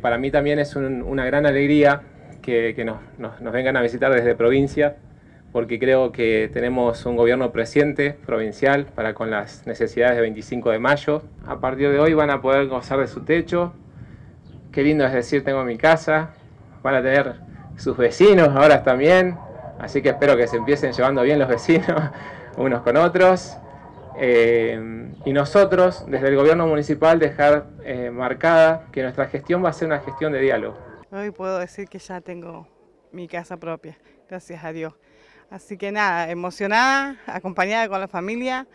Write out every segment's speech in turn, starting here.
Para mí también es una gran alegría que nos vengan a visitar desde provincia, porque creo que tenemos un gobierno presente, provincial, para con las necesidades de 25 de mayo. A partir de hoy van a poder gozar de su techo. Qué lindo es decir, tengo mi casa. Van a tener sus vecinos ahora también. Así que espero que se empiecen llevando bien los vecinos unos con otros. Y nosotros, desde el gobierno municipal, dejar marcada que nuestra gestión va a ser una gestión de diálogo. Hoy puedo decir que ya tengo mi casa propia, gracias a Dios. Así que nada, emocionada, acompañada con la familia,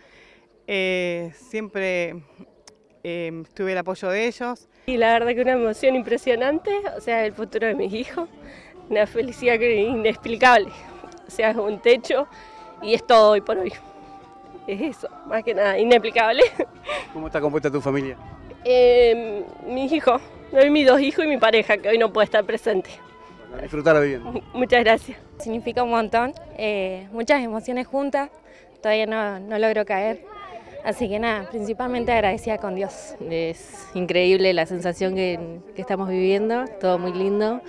siempre tuve el apoyo de ellos. Y la verdad que una emoción impresionante, o sea, el futuro de mis hijos, una felicidad inexplicable, o sea, es un techo y es todo hoy por hoy. Es eso, más que nada, inexplicable. ¿Cómo está compuesta tu familia? Mis hijos, mis 2 hijos y mi pareja, que hoy no puede estar presente. Bueno, disfrutar la vivienda. Muchas gracias. Significa un montón, muchas emociones juntas, todavía no logro caer. Así que nada, principalmente agradecida con Dios. Es increíble la sensación que estamos viviendo, todo muy lindo.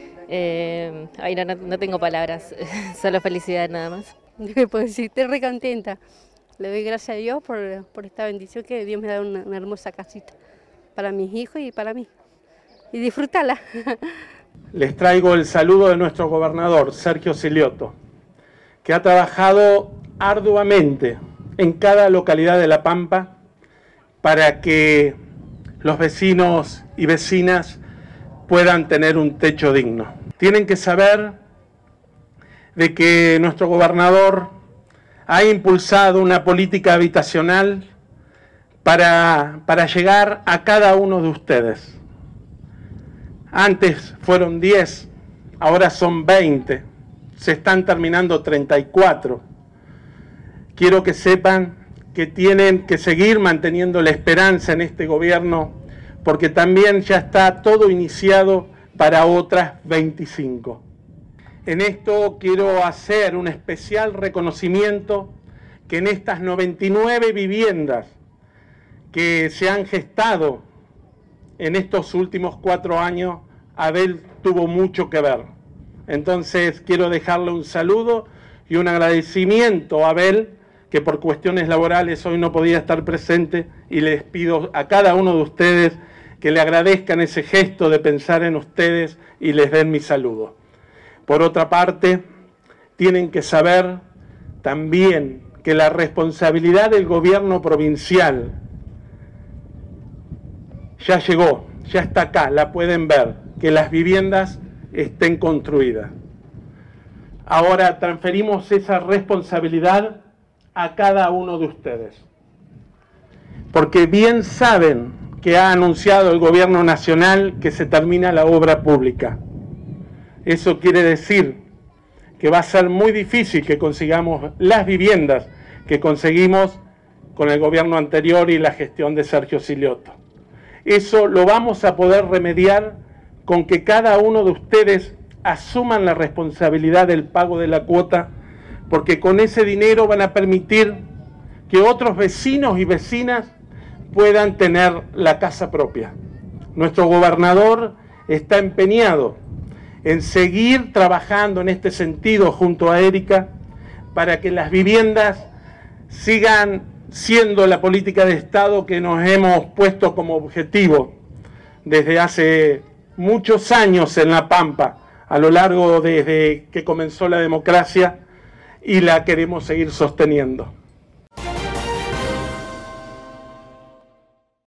Ay, no tengo palabras, solo felicidad nada más. ¿Qué puedo decir? Estoy re contenta. Le doy gracias a Dios por esta bendición que Dios me da una hermosa casita para mis hijos y para mí. Y disfrutarla. Les traigo el saludo de nuestro gobernador, Sergio Silioto, que ha trabajado arduamente en cada localidad de La Pampa para que los vecinos y vecinas puedan tener un techo digno. Tienen que saber de que nuestro gobernador ha impulsado una política habitacional para llegar a cada uno de ustedes. Antes fueron 10, ahora son 20, se están terminando 34. Quiero que sepan que tienen que seguir manteniendo la esperanza en este gobierno, porque también ya está todo iniciado para otras 25. En esto quiero hacer un especial reconocimiento que en estas 99 viviendas que se han gestado en estos últimos 4 años, Abel tuvo mucho que ver. Entonces quiero dejarle un saludo y un agradecimiento a Abel, que por cuestiones laborales hoy no podía estar presente, y les pido a cada uno de ustedes que le agradezcan ese gesto de pensar en ustedes y les den mi saludo. Por otra parte, tienen que saber también que la responsabilidad del gobierno provincial ya llegó, ya está acá, la pueden ver, que las viviendas estén construidas. Ahora transferimos esa responsabilidad a cada uno de ustedes, porque bien saben que ha anunciado el gobierno nacional que se termina la obra pública. Eso quiere decir que va a ser muy difícil que consigamos las viviendas que conseguimos con el gobierno anterior y la gestión de Sergio Silioto. Eso lo vamos a poder remediar con que cada uno de ustedes asuman la responsabilidad del pago de la cuota, porque con ese dinero van a permitir que otros vecinos y vecinas puedan tener la casa propia. Nuestro gobernador está empeñado en seguir trabajando en este sentido junto a Erika para que las viviendas sigan siendo la política de Estado que nos hemos puesto como objetivo desde hace muchos años en La Pampa, a lo largo desde que comenzó la democracia, y la queremos seguir sosteniendo.